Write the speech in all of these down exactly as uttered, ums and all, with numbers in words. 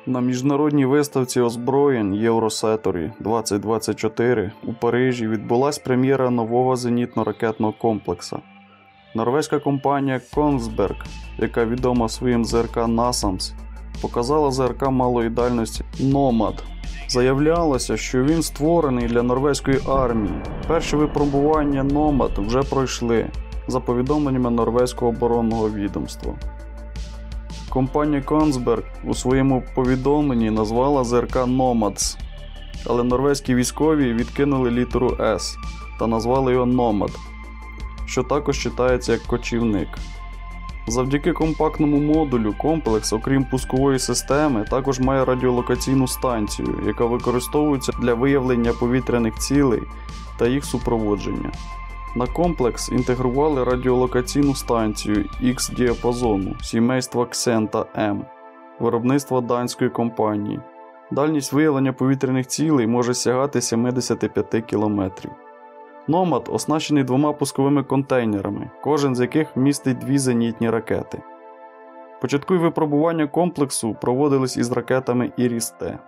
На міжнародній виставці озброєнь Євросеторі двадцять двадцять чотири у Парижі відбулась прем'єра нового зенітно-ракетного комплексу. Норвезька компанія Kongsberg, яка відома своїм ЗРК NASAMS, показала ЗРК малої дальності Nomad. Заявлялося, що він створений для норвезької армії. Перші випробування Nomad вже пройшли, за повідомленнями норвезького оборонного відомства. Компанія Kongsberg у своєму повідомленні назвала ЗРК Nomads, але норвезькі військові відкинули літеру S та назвали його Nomad, що також читається як кочівник. Завдяки компактному модулю комплекс, окрім пускової системи, також має радіолокаційну станцію, яка використовується для виявлення повітряних цілей та їх супроводження. На комплекс інтегрували радіолокаційну станцію Х-діапазону сімейства Xenta М, виробництва данської компанії. Дальність виявлення повітряних цілей може сягати сімдесят п'ять кілометрів. Nomad оснащений двома пусковими контейнерами, кожен з яких містить дві зенітні ракети. Початкові випробування комплексу проводились із ракетами Іріс-Т.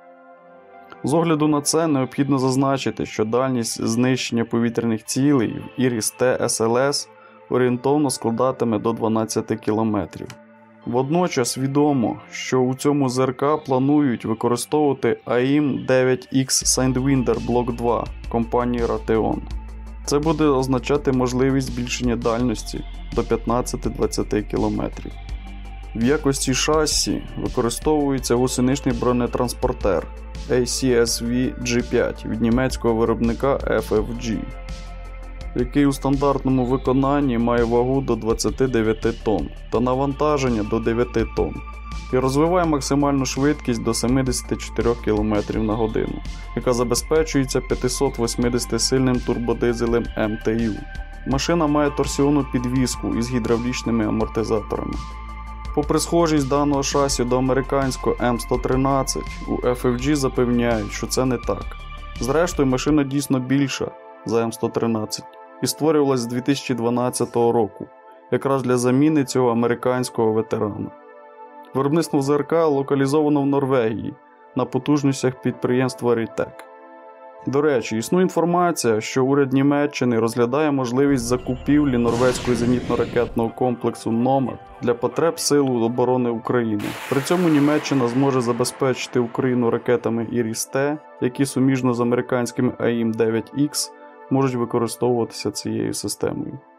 З огляду на це необхідно зазначити, що дальність знищення повітряних цілей в Іріс-Т Ес Ел Ес орієнтовно складатиме до дванадцять кілометрів. Водночас відомо, що у цьому ЗРК планують використовувати ей ем дев'ять ікс Sidewinder блок два компанії Raytheon. Це буде означати можливість збільшення дальності до п'ятнадцять-двадцять кілометрів. В якості шасі використовується гусеничний бронетранспортер Ей Сі Ес Ві Джі п'ять від німецького виробника Еф Еф Джі, який у стандартному виконанні має вагу до двадцять дев'ять тонн та навантаження до дев'ять тонн і розвиває максимальну швидкість до сімдесят чотири кілометрів на годину, яка забезпечується п'ятсотвісімдесятисильним турбодизелем Ем Те Ю. Машина має торсіонну підвіску із гідравлічними амортизаторами. Попри схожість даного шасі до американського Ем сто тринадцять, у Еф Еф Джі запевняють, що це не так. Зрештою, машина дійсно більша за Ем сто тринадцять і створювалась з дві тисячі дванадцятого року, якраз для заміни цього американського ветерана. Виробництво ЗРК локалізовано в Норвегії на потужностях підприємства Рітек. До речі, існує інформація, що уряд Німеччини розглядає можливість закупівлі норвезького зенітно-ракетного комплексу Nomad для потреб Сил оборони України. При цьому Німеччина зможе забезпечити Україну ракетами Іріс-Т, які суміжно з американськими ей ем дев'ять ікс можуть використовуватися цією системою.